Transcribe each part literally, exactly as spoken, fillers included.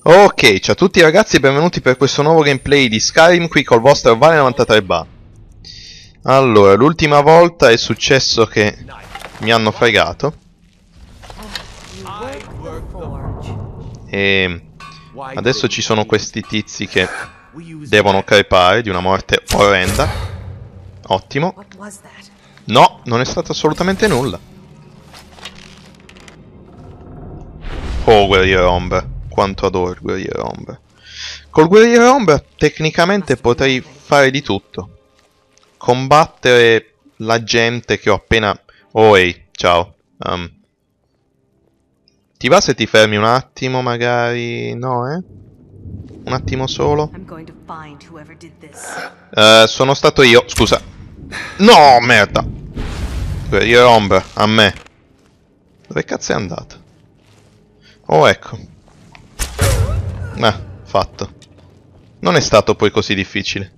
Ok, ciao a tutti ragazzi e benvenuti per questo nuovo gameplay di Skyrim qui col vostro Vale novantatré Ba. Allora, l'ultima volta è successo che mi hanno fregato e adesso ci sono questi tizi che devono crepare di una morte orrenda. Ottimo. No, non è stato assolutamente nulla. Oh, guerriero ombra. Quanto adoro il guerriero ombra. Col guerriero ombra tecnicamente potrei fare di tutto. Combattere la gente che ho appena... Oh, ehi, ciao. Um, ti va se ti fermi un attimo, magari? No, eh? Un attimo solo. Uh, sono stato io, scusa. No, merda. Guerriero ombra, a me. Dove cazzo è andato? Oh, ecco. Eh, fatto. Non è stato poi così difficile.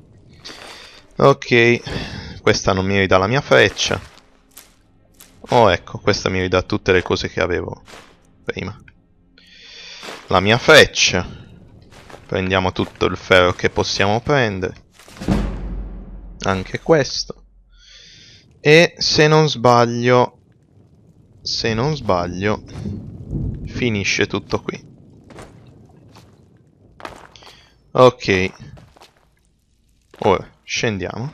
Ok, questa non mi ridà la mia freccia. Oh, ecco, questa mi ridà tutte le cose che avevo prima. La mia freccia. Prendiamo tutto il ferro che possiamo prendere. Anche questo. E se non sbaglio... Se non sbaglio... Finisce tutto qui. Ok. Ora, scendiamo.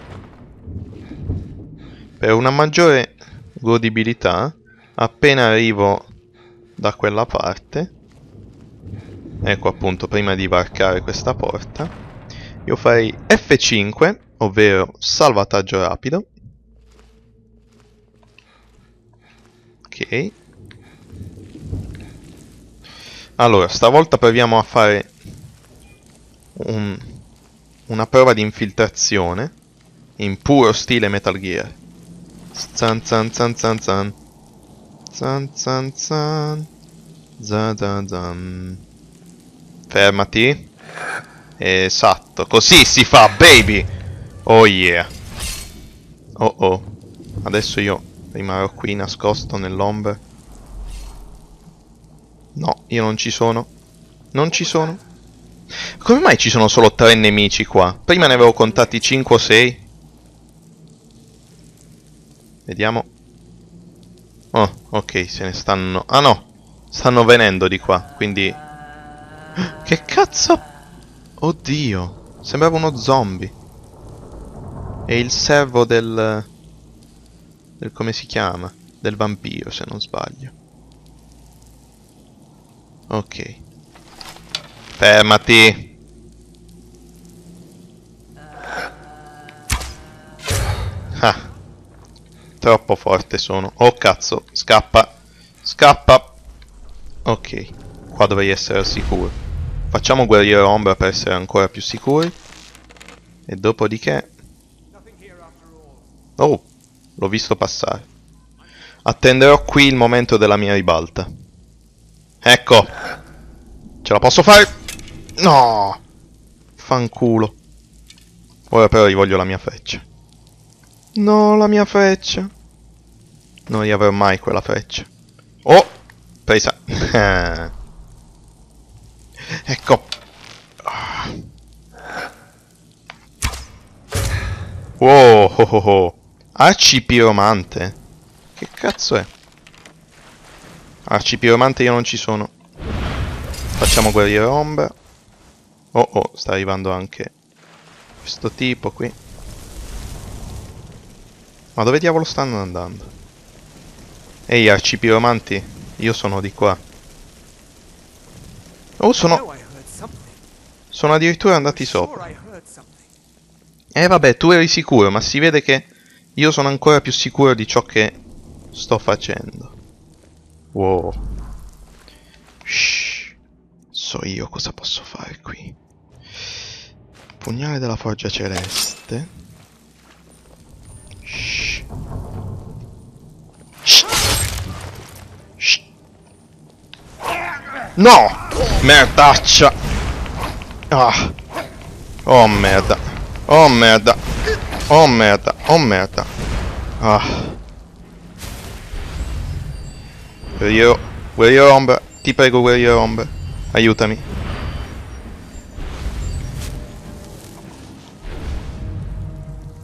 Per una maggiore godibilità, appena arrivo da quella parte, ecco appunto, prima di varcare questa porta, io farei F cinque, ovvero salvataggio rapido. Ok. Allora, stavolta proviamo a fare un, una prova di infiltrazione in puro stile Metal Gear. Zan zan zan zan zan. Zan zan zan. Zan zan zan. Fermati. Esatto, così si fa, baby! Oh yeah. Oh oh. Adesso io rimarrò qui nascosto nell'ombra. No, io non ci sono. Non ci sono. Come mai ci sono solo tre nemici qua? Prima ne avevo contati cinque o sei. Vediamo. Oh, ok, se ne stanno... Ah no, stanno venendo di qua, quindi... Che cazzo? Oddio, sembrava uno zombie. È il servo del... del... come si chiama? Del vampiro, se non sbaglio. Ok. Fermati. Ah. Troppo forte sono. Oh cazzo. Scappa. Scappa. Ok. Qua dovrei essere al sicuro. Facciamo guerriero ombra per essere ancora più sicuri. E dopodiché... Oh. L'ho visto passare. Attenderò qui il momento della mia ribalta. Ecco. Ce la posso fare? No. Fanculo. Ora però rivoglio la mia freccia. No, la mia freccia. Non riavrò mai quella freccia. Oh! Presa. Ecco. Wow, oh, oh, oh. Arcipiromante. Che cazzo è? Arcipiromante io non ci sono. Facciamo guerriero ombra. Oh oh, sta arrivando anche questo tipo qui. Ma dove diavolo stanno andando? Ehi, arcipiromanti, io sono di qua. Oh, sono... Sono addirittura andati sopra. Eh vabbè, tu eri sicuro, ma si vede che io sono ancora più sicuro di ciò che sto facendo. Wow. Shh. So io cosa posso fare qui. Pugnale della forgia celeste. Shh. Shh. Shh. No! Merdaccia! Ah. Oh merda. Oh merda. Oh merda. Oh merda. Ah. Guerriero. Guerriero ombra. Ti prego, guerriero ombra. Aiutami.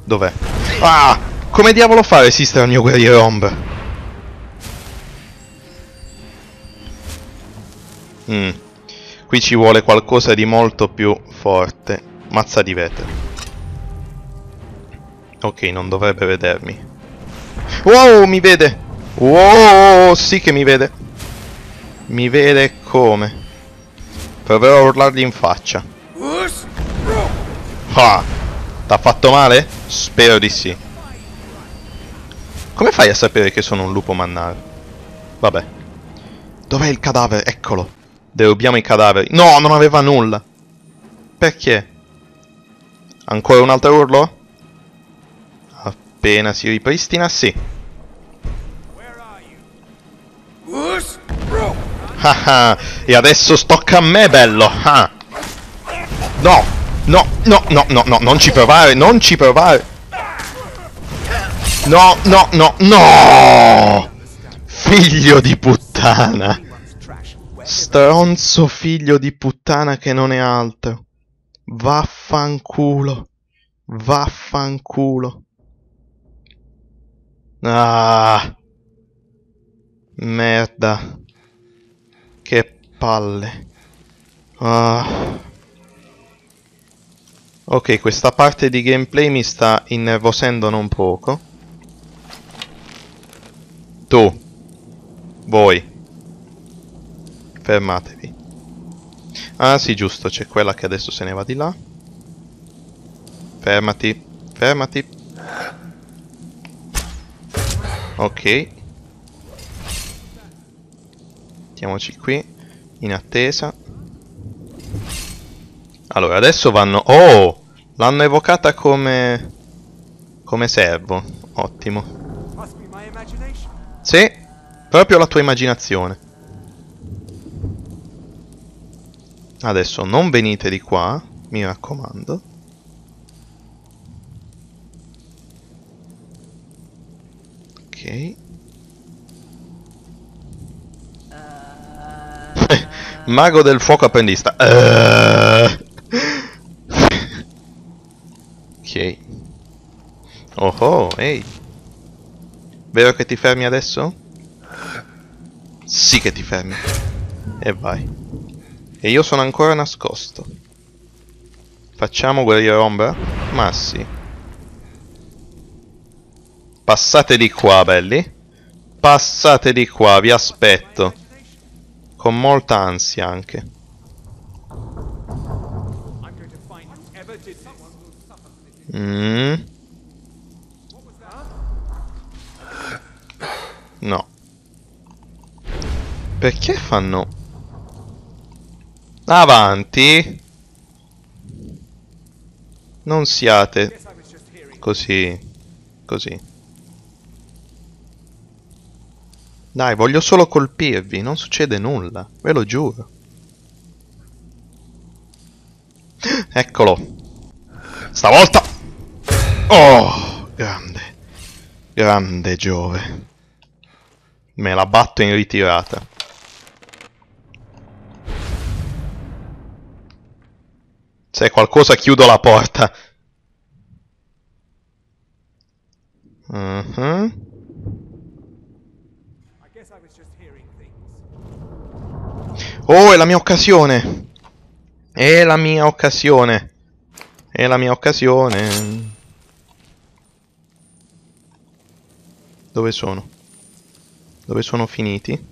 Dov'è? Ah! Come diavolo fa a resistere al mio guerriero ombra? Mm. Qui ci vuole qualcosa di molto più forte. Mazza di vetro. Ok, non dovrebbe vedermi. Wow, mi vede! Wow, sì che mi vede. Mi vede come? Proverò a urlargli in faccia. Ah! T'ha fatto male? Spero di sì. Come fai a sapere che sono un lupo mannaro? Vabbè. Dov'è il cadavere? Eccolo. Derubiamo i cadaveri. No, non aveva nulla. Perché? Ancora un altro urlo? Appena si ripristina, sì. Ah, e adesso stocca a me, bello. Ah. No, no, no, no, no, no, non ci provare, non ci provare. No, no, no, no! Figlio di puttana. Stronzo figlio di puttana che non è altro. Vaffanculo. Vaffanculo. Ah. Merda. Che palle. Ah. Ok, questa parte di gameplay mi sta innervosendo non poco. Tu. Voi. Fermatevi. Ah sì, giusto, c'è quella che adesso se ne va di là. Fermati. Fermati. Ok. Mettiamoci qui. In attesa. Allora, adesso vanno... Oh! L'hanno evocata come... come servo. Ottimo. Sì, proprio la tua immaginazione. Adesso non venite di qua, mi raccomando. Ok. Mago del fuoco apprendista. Uh. Ok. Oh oh, ehi. Vero che ti fermi adesso? Sì che ti fermi. E vai. E io sono ancora nascosto. Facciamo guerriero ombra? Ma sì. Passate di qua, belli. Passate di qua, vi aspetto. Con molta ansia anche. Mm. No. Perché fanno... Avanti. Non siate così. Così. Dai, voglio solo colpirvi. Non succede nulla. Ve lo giuro. Eccolo. Stavolta. Oh, grande. Grande Giove. Me la batto in ritirata. Se è qualcosa chiudo la porta. Uh-huh. Oh, è la mia occasione. È la mia occasione. È la mia occasione. Dove sono? Dove sono finiti?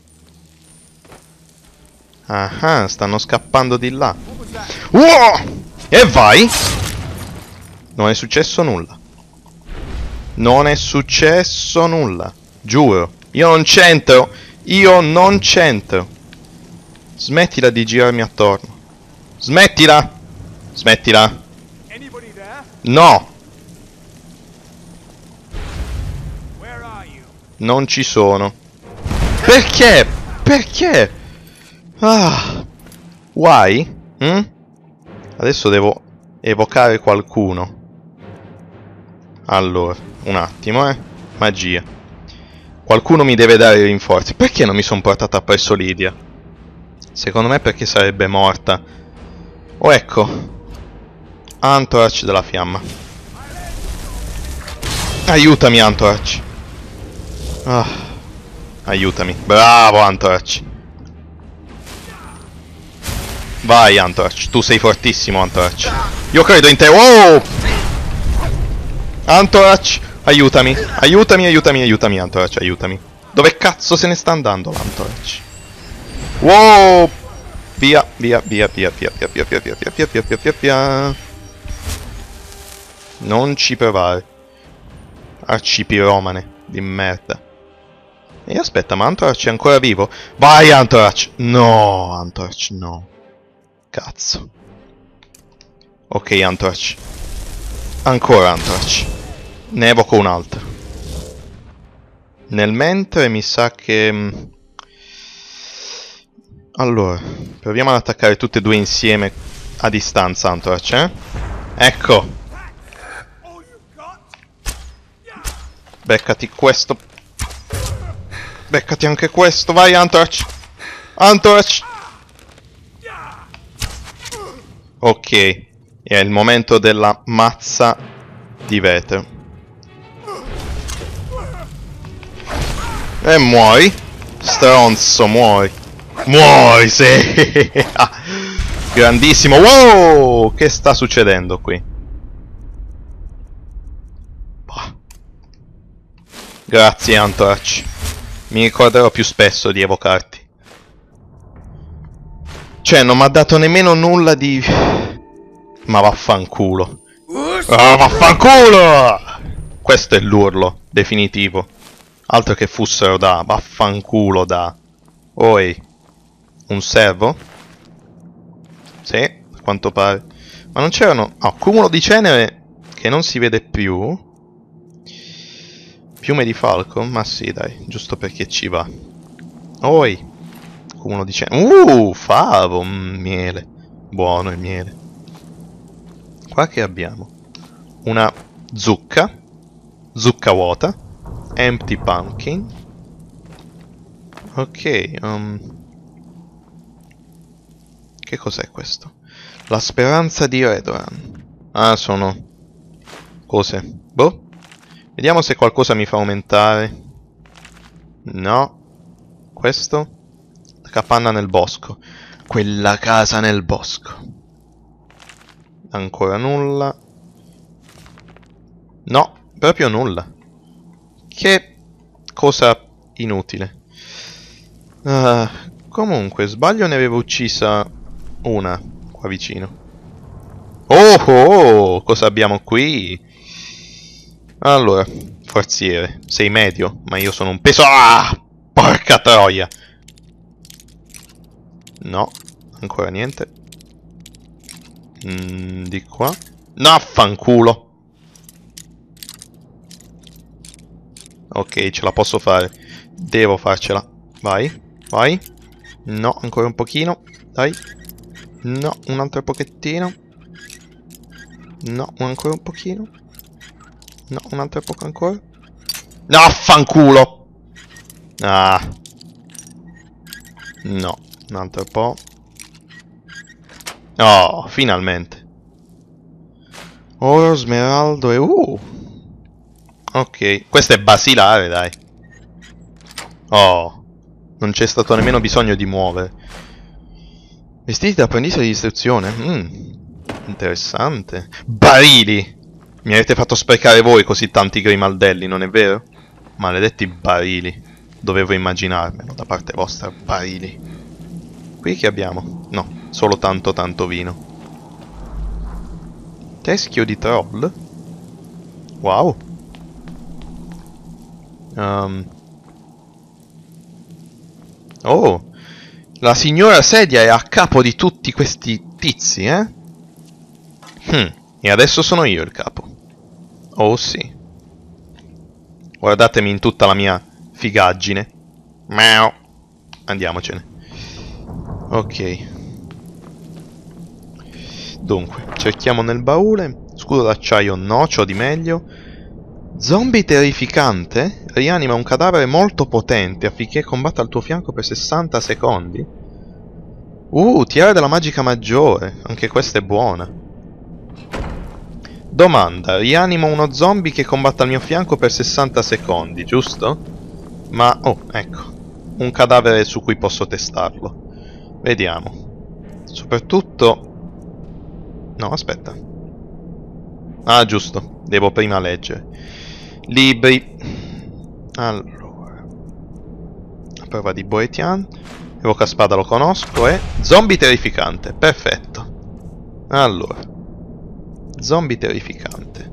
Ah, stanno scappando di là. Wow! E vai! Non è successo nulla. Non è successo nulla. Giuro. Io non c'entro. Io non c'entro. Smettila di girarmi attorno. Smettila! Smettila! No! Non ci sono. Perché? Perché? Ah. Why? Hm? Adesso devo evocare qualcuno. Allora, un attimo, eh. Magia. Qualcuno mi deve dare i rinforzi. Perché non mi sono portato appresso Lidia? Secondo me perché sarebbe morta. Oh, ecco. Antorach della fiamma. Aiutami, Antorch. Ah, aiutami. Bravo, Antorch. Vai, Antorch. Tu sei fortissimo, Antorch. Io credo in te. Wow! Antorch, aiutami. Aiutami, aiutami, aiutami, Antorch, aiutami. Dove cazzo se ne sta andando l'Antorch? Wow! Via, via, via, via, via, via, via, via, via, via, via, via, via, via. Non ci provare. Arcipiromane di merda. E aspetta, ma Antorch è ancora vivo? Vai, Antorch! No, Antorch, no. Cazzo. Ok, Antorch. Ancora Antorch. Ne evoco un altro. Nel mentre mi sa che... Allora, proviamo ad attaccare tutte e due insieme a distanza, Antorch, eh? Ecco! Beccati questo. Beccati anche questo, vai Antorch! Antorch! Ok, è il momento della mazza di vetro. E muori. Stronzo, muori. Muori, sì! Grandissimo. Wow! Che sta succedendo qui? Bah. Grazie, Antorch. Mi ricorderò più spesso di evocarti. Cioè, non mi ha dato nemmeno nulla di... Ma vaffanculo. Ah, vaffanculo! Questo è l'urlo definitivo. Altro che fossero da... Vaffanculo da... Oi. Un servo? Sì, a quanto pare. Ma non c'erano... Oh, cumulo di cenere che non si vede più. Piume di falco? Ma sì, dai, giusto perché ci va. Oi. Cumulo di cenere. Uh, favo, mm, miele. Buono il miele. Qua che abbiamo? Una zucca. Zucca vuota. Empty pumpkin. Ok, um... che cos'è questo? La speranza di Redoran. Ah, sono... cose. Boh. Vediamo se qualcosa mi fa aumentare. No. Questo? La capanna nel bosco. Quella casa nel bosco. Ancora nulla. No, proprio nulla. Che cosa inutile. Uh, comunque, sbaglio, ne avevo uccisa una qua vicino. Oh, oh, cosa abbiamo qui? Allora, forziere, sei medio, ma io sono un peso. Ah! Porca troia! No, ancora niente. Mm, di qua. No, fanculo! Ok, ce la posso fare. Devo farcela. Vai, vai. No, ancora un pochino. Dai. No, un altro pochettino. No, ancora un pochino. No, un altro poco ancora. No, fanculo! Ah. No, un altro po'. Oh, finalmente. Oro, smeraldo e... Uh! Ok, questo è basilare, dai. Oh, non c'è stato nemmeno bisogno di muovere. Vestiti da apprendista di istruzione. Mm, interessante. Barili! Mi avete fatto sprecare voi così tanti grimaldelli, non è vero? Maledetti barili. Dovevo immaginarmelo da parte vostra, barili. Qui che abbiamo? No, solo tanto tanto vino. Teschio di troll? Wow. Um. Oh, la signora sedia è a capo di tutti questi tizi, eh? Hm, e adesso sono io il capo. Oh sì. Guardatemi in tutta la mia figaggine. Miau. Andiamocene. Ok. Dunque, cerchiamo nel baule. Scudo d'acciaio no, c'ho di meglio. Zombie terrificante? Rianima un cadavere molto potente affinché combatta al tuo fianco per sessanta secondi. Uh, tiara della magica maggiore. Anche questa è buona. Domanda, rianimo uno zombie che combatte al mio fianco per sessanta secondi, giusto? Ma, oh, ecco, un cadavere su cui posso testarlo. Vediamo. Soprattutto... No, aspetta. Ah, giusto, devo prima leggere. Libri. Allora. Prova di Boetian. Evoca spada lo conosco e... Zombie terrificante, perfetto. Allora. Zombie terrificante.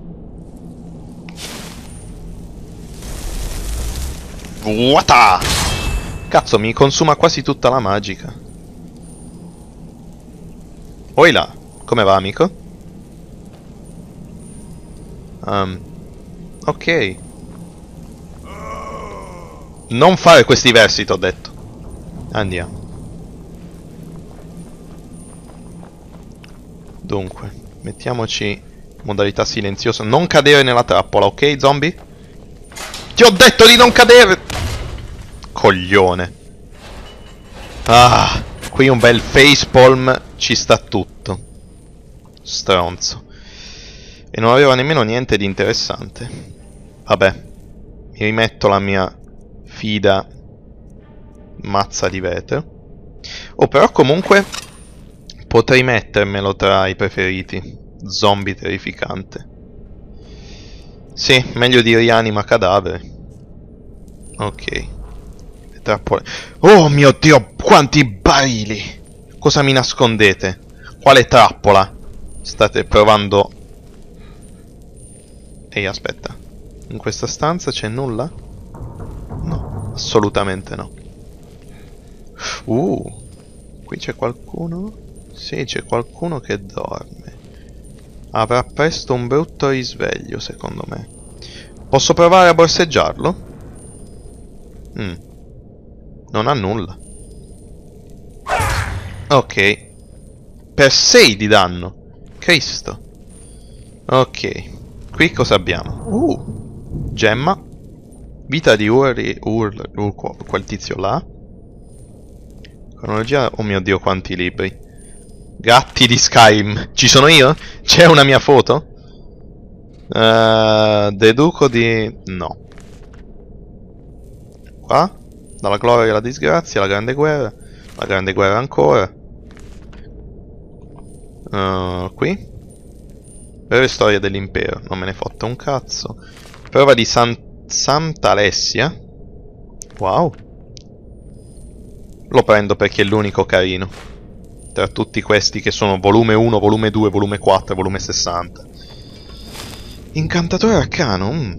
Vuota! Cazzo, mi consuma quasi tutta la magica. Oi là, come va, amico? Um, ok. Non fare questi versi, t'ho detto. Andiamo. Dunque, mettiamoci modalità silenziosa. Non cadere nella trappola, ok, zombie? Ti ho detto di non cadere! Coglione. Ah, qui un bel facepalm ci sta tutto. Stronzo. E non aveva nemmeno niente di interessante. Vabbè, mi rimetto la mia fida mazza di vetro. Oh, però comunque potrei mettermelo tra i preferiti. Zombie terrificante. Sì, meglio di rianima cadavere. Ok. Le trappole. Oh mio Dio, quanti barili! Cosa mi nascondete? Quale trappola? State provando... Ehi, aspetta. In questa stanza c'è nulla? No, assolutamente no. Uh, qui c'è qualcuno? Sì, c'è qualcuno che dorme. Avrà presto un brutto risveglio, secondo me. Posso provare a borseggiarlo? Mm. Non ha nulla. Ok. Per sei di danno. Cristo. Ok. Qui cosa abbiamo? Uh. Gemma. Vita di Uri... Ur... Ur... Quel tizio là. Cronologia... Oh mio Dio, quanti libri. Gatti di Skyrim. Ci sono io? C'è una mia foto? Uh, deduco di... No. Qua? Dalla gloria alla disgrazia, la grande guerra. La grande guerra ancora. Uh, qui? Breve storia dell'impero. Non me ne fotte un cazzo. Prova di San... Santa Alessia. Wow. Lo prendo perché è l'unico carino. Tra tutti questi che sono volume uno, volume due, volume quattro e volume sessanta. Incantatore arcano. Mm.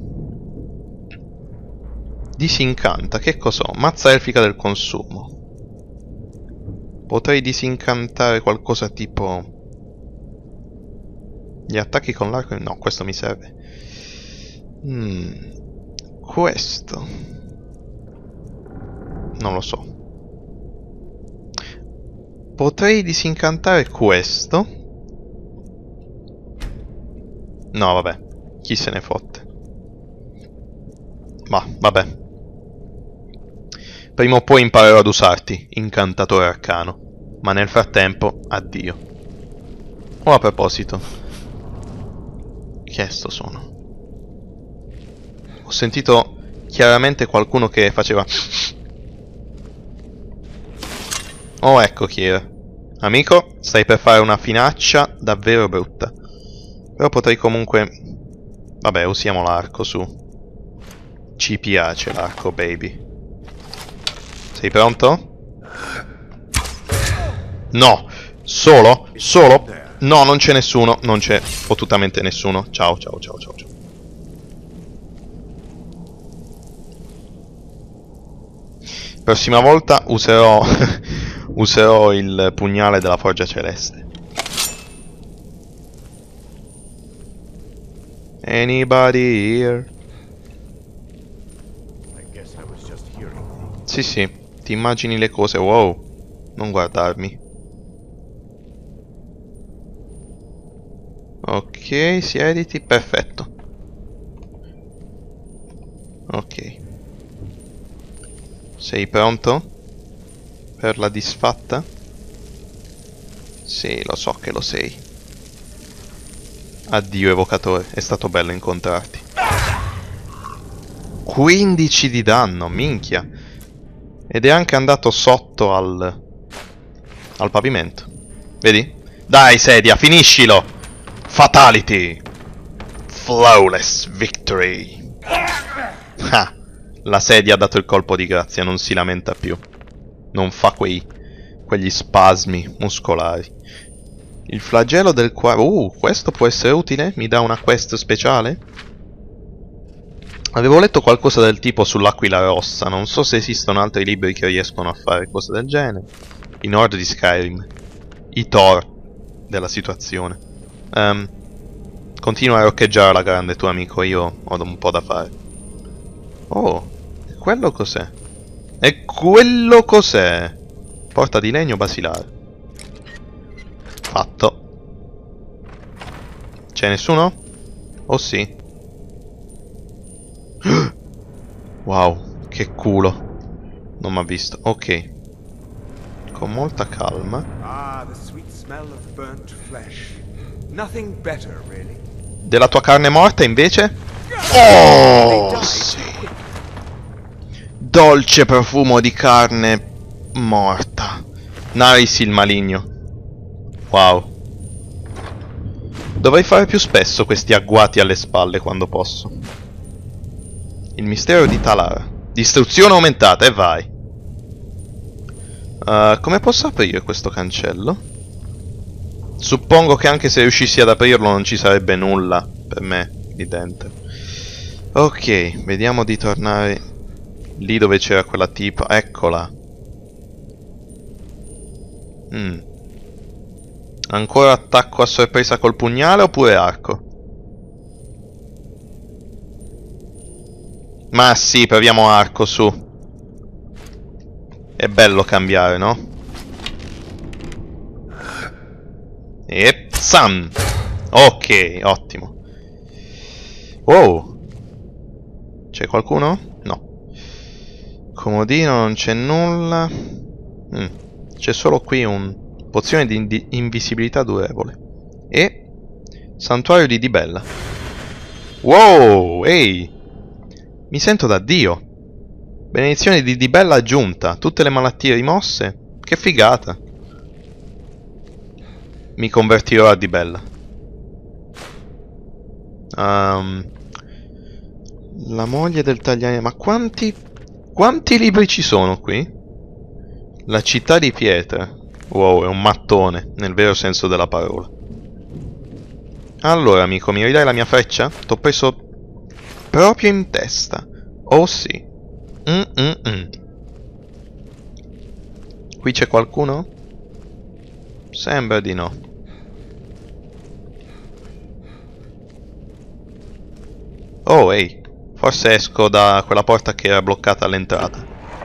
Disincanta. Che cos'ho? Mazza elfica del consumo. Potrei disincantare qualcosa tipo... Gli attacchi con l'arco... No, questo mi serve. Mm. Questo... Non lo so. Potrei disincantare questo. No, vabbè. Chi se ne fotte. Ma, vabbè. Prima o poi imparerò ad usarti, incantatore arcano. Ma nel frattempo, addio. Oh, a proposito. Che è sto suono? Ho sentito chiaramente qualcuno che faceva... Oh, ecco chi era. Amico, stai per fare una finaccia davvero brutta. Però potrei comunque... Vabbè, usiamo l'arco, su. Ci piace l'arco, baby. Sei pronto? No! Solo? Solo? No, non c'è nessuno. Non c'è fottutamente nessuno. Ciao, ciao, ciao, ciao, ciao. Prossima volta userò... userò il pugnale della Forgia Celeste. Anybody here? Sì, sì, ti immagini le cose. Wow, non guardarmi. Ok, siediti, perfetto. Ok. Sei pronto? Per la disfatta? Sì, lo so che lo sei. Addio evocatore, è stato bello incontrarti. quindici di danno, minchia. Ed è anche andato sotto al... al pavimento. Vedi? Dai sedia, finiscilo! Fatality! Flawless victory! Ah, la sedia ha dato il colpo di grazia, non si lamenta più. Non fa quei... quegli spasmi muscolari. Il flagello del cuore... Uh, questo può essere utile? Mi dà una quest speciale? Avevo letto qualcosa del tipo sull'Aquila Rossa. Non so se esistono altri libri che riescono a fare cose del genere. I Nord di Skyrim. I Thor della situazione. Um, continua a roccheggiare alla grande, tuo amico. Io ho un po' da fare. Oh, quello cos'è? E quello cos'è? Porta di legno basilare. Fatto. C'è nessuno? Oh sì. Wow, che culo. Non mi ha visto. Ok. Con molta calma. Ah, the sweet smell of burnt flesh. Nothing better, really. Della tua carne morta invece? Oh, sì. Dolce profumo di carne morta. Naris il maligno. Wow. Dovrei fare più spesso questi agguati alle spalle quando posso. Il mistero di Talara. Distruzione aumentata e vai. Uh, come posso aprire questo cancello? Suppongo che anche se riuscissi ad aprirlo non ci sarebbe nulla per me lì dentro. Ok, vediamo di tornare lì dove c'era quella tipa. Eccola. Mm. Ancora attacco a sorpresa col pugnale oppure arco? Ma sì, proviamo arco, su. È bello cambiare, no? E zam! Ok, ottimo. Wow. C'è qualcuno? No. Comodino, non c'è nulla. Mm. C'è solo qui un... pozione di indi- invisibilità durevole. E... santuario di Dibella. Wow, ehi! Mi sento da Dio. Benedizione di Dibella aggiunta. Tutte le malattie rimosse. Che figata. Mi convertirò a Dibella. Um, la moglie del tagliare. Ma quanti... quanti libri ci sono qui? La città di pietra. Wow, è un mattone, nel vero senso della parola. Allora, amico, mi ridai la mia freccia? T'ho preso proprio in testa. Oh sì. Mm -mm -mm. Qui c'è qualcuno? Sembra di no. Oh, ehi. Forse esco da quella porta che era bloccata all'entrata.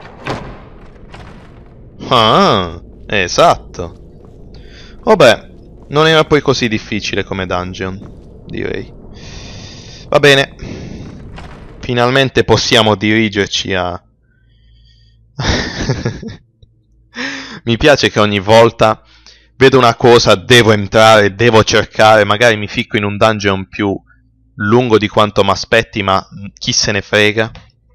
Ah, esatto. Vabbè, non era poi così difficile come dungeon, direi. Va bene. Finalmente possiamo dirigerci a... Mi piace che ogni volta vedo una cosa, devo entrare, devo cercare, magari mi ficco in un dungeon più lungo di quanto mi aspetti, ma chi se ne frega.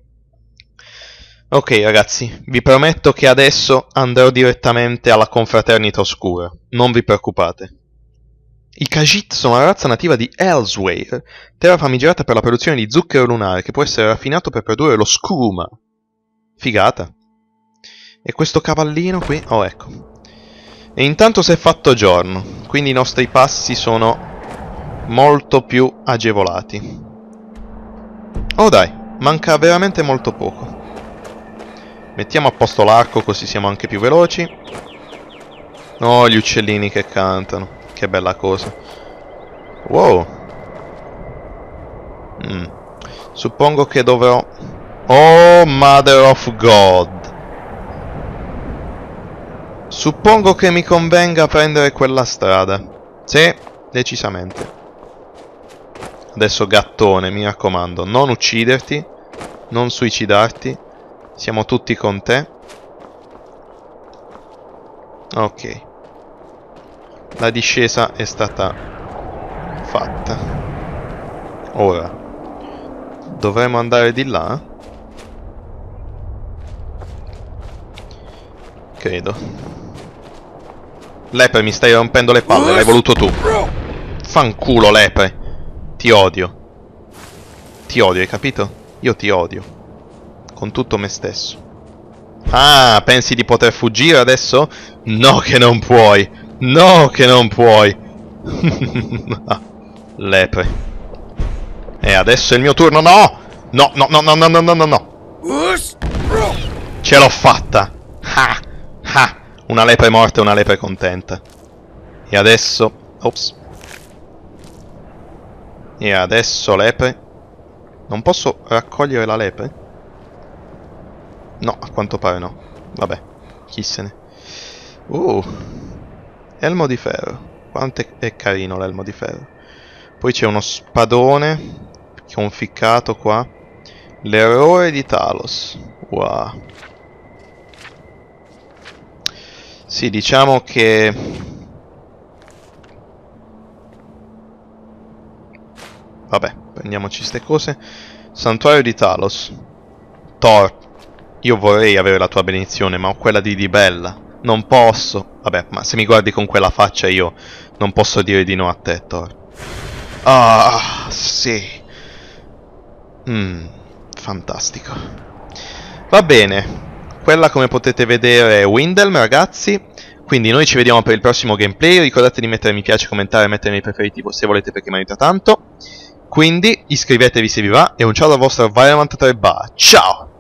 Ok ragazzi, vi prometto che adesso andrò direttamente alla confraternita oscura, non vi preoccupate. I Khajiit sono una razza nativa di Elsweyr, terra famigerata per la produzione di zucchero lunare che può essere raffinato per produrre lo Skooma. Figata. E questo cavallino qui? Oh, ecco. E intanto si è fatto giorno, quindi i nostri passi sono molto più agevolati. Oh dai, manca veramente molto poco. Mettiamo a posto l'arco così siamo anche più veloci. Oh, gli uccellini che cantano. Che bella cosa. Wow. Mm. Suppongo che dovrò... Oh, Mother of God. Suppongo che mi convenga prendere quella strada. Sì, decisamente. Adesso gattone, mi raccomando, non ucciderti, non suicidarti. Siamo tutti con te. Ok. La discesa è stata fatta. Ora dovremmo andare di là? Credo. Lepre, mi stai rompendo le palle, l'hai voluto tu. Fanculo, Lepre. Ti odio. Ti odio, hai capito? Io ti odio. Con tutto me stesso. Ah, pensi di poter fuggire adesso? No che non puoi. No che non puoi. Lepre. E adesso è il mio turno. No! No, no, no, no, no, no, no, no, no. Ce l'ho fatta. Ah, ah. Una lepre morta e una lepre contenta. E adesso... Ops. E adesso lepre. Non posso raccogliere la lepre? No, a quanto pare no. Vabbè, chi se ne... Uh, elmo di ferro. Quanto è, è carino l'elmo di ferro. Poi c'è uno spadone conficcato qua. L'errore di Talos. Wow. Sì, diciamo che... Vabbè, prendiamoci ste cose. Santuario di Talos. Thor. Io vorrei avere la tua benedizione, ma ho quella di Dibella. Non posso. Vabbè, ma se mi guardi con quella faccia io non posso dire di no a te, Thor. Ah, sì. Mmm, fantastico. Va bene. Quella, come potete vedere, è Windhelm, ragazzi. Quindi noi ci vediamo per il prossimo gameplay. Ricordate di mettere mi piace, commentare e mettere nei preferiti se volete, perché mi aiuta tanto. Quindi iscrivetevi se vi va. E un ciao dal vostro Violent tre Bar. Ciao!